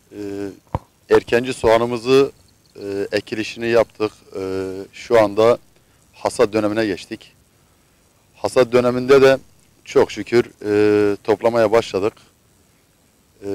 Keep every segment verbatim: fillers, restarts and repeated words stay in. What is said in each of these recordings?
Ee, erkenci soğanımızı e, ekilişini yaptık. Ee, şu anda hasat dönemine geçtik. Hasat döneminde de çok şükür e, toplamaya başladık. Ee,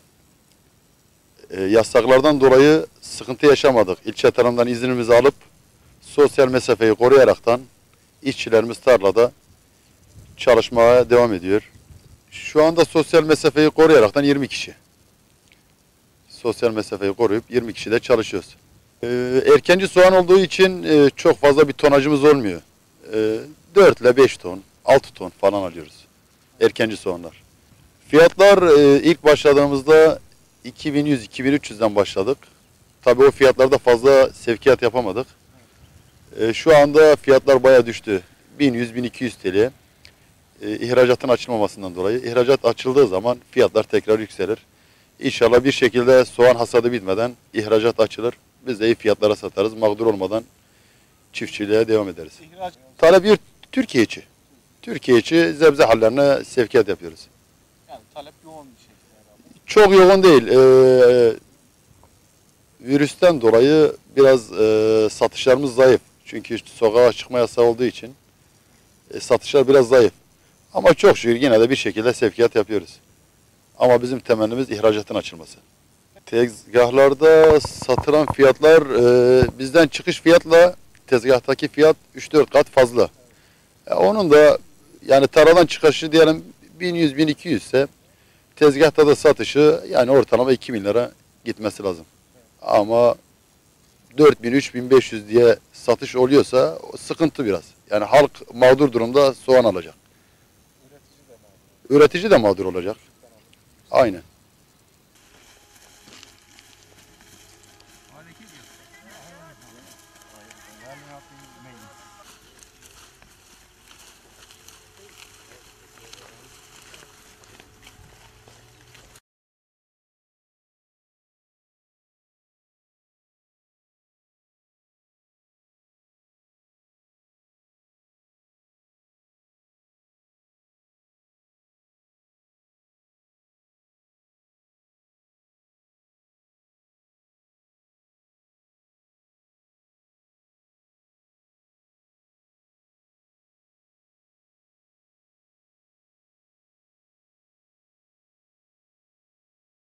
e, yasaklardan dolayı sıkıntı yaşamadık. İlçe tarafından iznimizi alıp sosyal mesafeyi koruyaraktan işçilerimiz tarlada çalışmaya devam ediyor. Şu anda sosyal mesafeyi koruyaraktan yirmi kişi. Sosyal mesafeyi koruyup yirmi kişiyle çalışıyoruz. Ee, erkenci soğan olduğu için e, çok fazla bir tonajımız olmuyor. E, dört ile beş ton, altı ton falan alıyoruz. Erkenci soğanlar. Fiyatlar e, ilk başladığımızda iki bin yüz iki bin üç yüzden başladık. Tabii o fiyatlarda fazla sevkiyat yapamadık. E, şu anda fiyatlar bayağı düştü. bin yüz bin iki yüz T L. E, ihracatın açılmamasından dolayı. İhracat açıldığı zaman fiyatlar tekrar yükselir. İnşallah bir şekilde soğan hasadı bitmeden ihracat açılır. Biz de iyi fiyatlara satarız. Mağdur olmadan çiftçiliğe devam ederiz. İhraç. Talep bir Türkiye içi. Türkiye içi zebze hallerine sevkiyat yapıyoruz. Yani talep yoğun bir şekilde herhalde. Çok yoğun değil. Ee, virüsten dolayı biraz e, satışlarımız zayıf. Çünkü sokağa çıkma yasağı olduğu için e, satışlar biraz zayıf. Ama çok şükür yine de bir şekilde sevkiyat yapıyoruz. Ama bizim temennimiz ihracatın açılması. Tezgahlarda satılan fiyatlar e, bizden çıkış fiyatla tezgahtaki fiyat üç dört kat fazla. E, onun da yani taradan çıkışı diyelim bin yüz bin iki yüz ise tezgahta da satışı yani ortalama iki bin lira gitmesi lazım. Ama dört bin üç bin beş yüz diye satış oluyorsa sıkıntı biraz. Yani halk mağdur durumda soğan alacak. Üretici de mağdur. Üretici de mağdur olacak. Aynen.